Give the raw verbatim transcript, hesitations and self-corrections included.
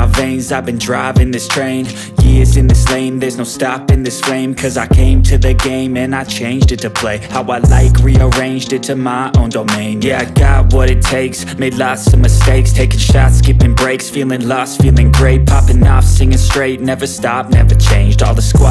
my veins, I've been driving this train. Years in this lane, there's no stopping this flame. Cause I came to the game and I changed it to play how I like, rearranged it to my own domain. Yeah, I got what it takes, made lots of mistakes, taking shots, skipping breaks, feeling lost, feeling great, popping off, singing straight, never stopped, never changed. All the squad